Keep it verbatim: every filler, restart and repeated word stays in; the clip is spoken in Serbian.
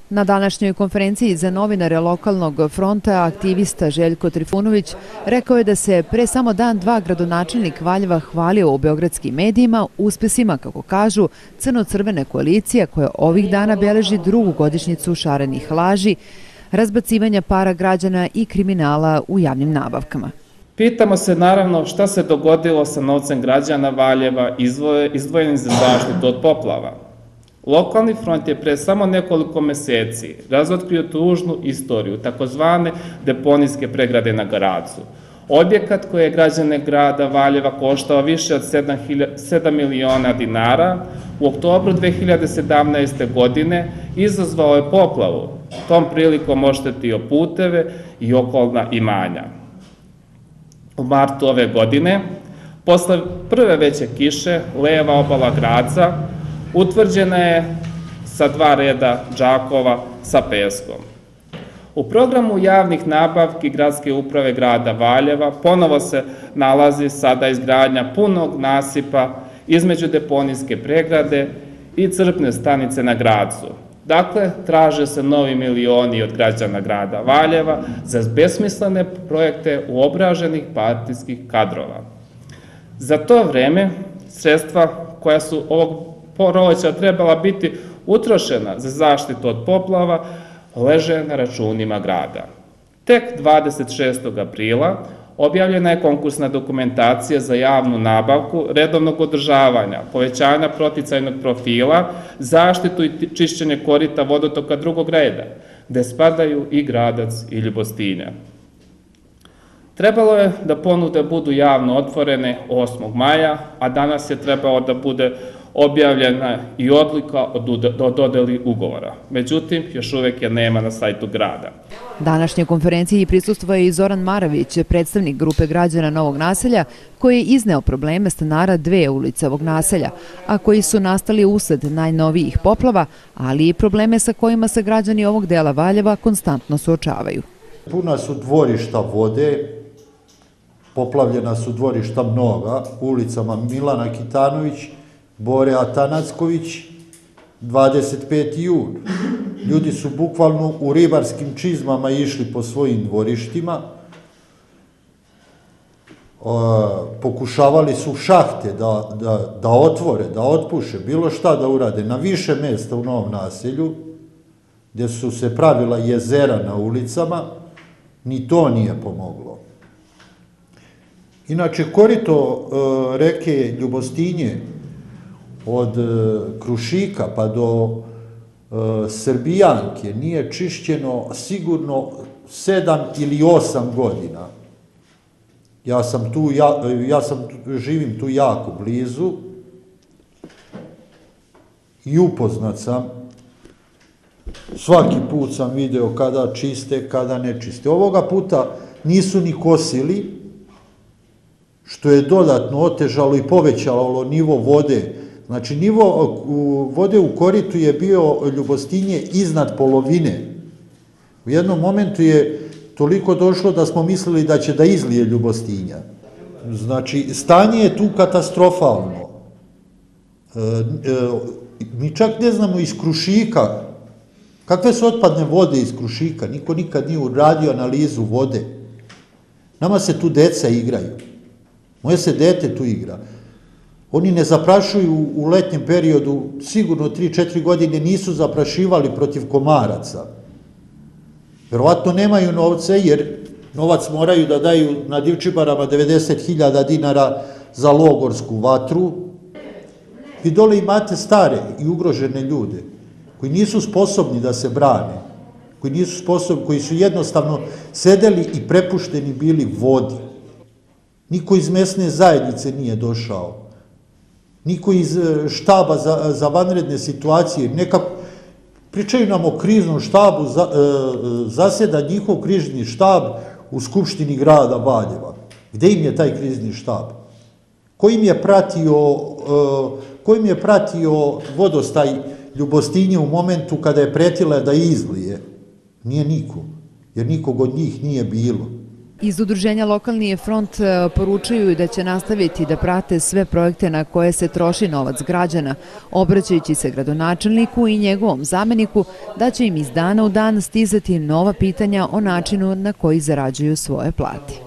Na današnjoj konferenciji za novinare lokalnog fronta aktivista Željko Trifunović rekao je da se pre samo dan dva gradonačelnik Valjeva hvalio u beogradskim medijima uspesima, kako kažu, crno-crvene koalicije koja ovih dana beleži drugu godišnjicu šarenih laži, razbacivanja para građana i kriminala u javnim nabavkama. Pitamo se naravno šta se dogodilo sa novcem građana Valjeva izdvojenim za zaštitu od poplava. Lokalni front je pre samo nekoliko meseci razotkrio tužnu istoriju takozvane deponijske pregrade na Garacu. Objekat koji je građane grada Valjeva koštao više od sedam miliona dinara, u oktobru dve hiljade sedamnaeste. godine izazvao je poplavu, tom prilikom oštetio puteve i okolna imanja. U martu ove godine, posle prve veće kiše, leva obala Graca utvrđena je sa dva reda džakova sa peskom. U programu javnih nabavki Gradske uprave grada Valjeva ponovo se nalazi sada izgradnja punog nasipa između deponijske pregrade i crpne stanice na Gracu. Dakle, traže se novi milioni od građana grada Valjeva za besmislene projekte uobraženih partijskih kadrova. Za to vreme sredstva koja su ovog proleća trebala biti utrošena za zaštitu od poplava leže na računima grada. Tek dvadeset šestog aprila objavljena je konkursna dokumentacija za javnu nabavku redovnog održavanja, povećanja proticajnog profila, zaštitu i čišćenje korita vodotoka drugog reda, gde spadaju i Gradac i Ljubostinja. Trebalo je da ponude budu javno otvorene osmog maja, a danas je trebalo da bude objavljena i odluka o dodeli ugovora. Međutim, još uvek je nema na sajtu grada. Današnjoj konferenciji prisustvovao je i Zoran Maravić, predstavnik grupe građana Novog naselja, koji je izneo probleme stanara dve ulice ovog naselja, a koji su nastali usled najnovijih poplava, ali i probleme sa kojima se građani ovog dela Valjeva konstantno suočavaju. Puna su dvorišta vode, poplavljena su dvorišta mnoga, ulicama Milana Kitanović, Bore Atanacković, dvadeset peti jun. Ljudi su bukvalno u ribarskim čizmama išli po svojim dvorištima, pokušavali su šahte da otvore, da otpuše, bilo šta da urade. Na više mesta u Novom naselju, gde su se pravila jezera na ulicama, ni to nije pomoglo. Inače, korito reke Ljubostinje, od Krušika pa do Srbijanke nije čišćeno sigurno sedam ili osam godina. Ja sam tu, ja sam, živim tu jako blizu i upoznat sam. Svaki put sam video kada čiste, kada ne čiste. Ovoga puta nisu ni kosili, što je dodatno otežalo i povećalo nivo vode. Znači, nivo vode u koritu je bio Ljubostinje iznad polovine. U jednom momentu je toliko došlo da smo mislili da će da izlije Ljubostinja. Znači, stanje je tu katastrofalno. Mi čak ne znamo iz Krušika, kakve su otpadne vode iz Krušika, niko nikad nije uradio analizu vode. Nama se tu deca igraju. Moje se dete tu igra. Oni ne zaprašuju u letnjem periodu, sigurno tri četiri godine nisu zaprašivali protiv komaraca. Verovatno nemaju novce, jer novac moraju da daju na Divčibarama devedeset hiljada dinara za logorsku vatru. Vi dole imate stare i ugrožene ljude, koji nisu sposobni da se brane, koji nisu sposobni, koji su jednostavno sedeli i prepušteni bili vodi. Niko iz mesne zajednice nije došao. Niko iz štaba za vanredne situacije, nekako pričaju nam o kriznom štabu, zaseda njihov krizni štab u Skupštini grada Valjeva. Gde im je taj krizni štab? Ko im je pratio, ko im je pratio vodostaj Ljubostinje u momentu kada je pretila da izlije? Nije niko, jer nikog od njih nije bilo. Iz udruženja Lokalni front poručuju da će nastaviti da prate sve projekte na koje se troši novac građana, obraćajući se gradonačelniku i njegovom zameniku da će im iz dana u dan stizati nova pitanja o načinu na koji zarađuju svoje plate.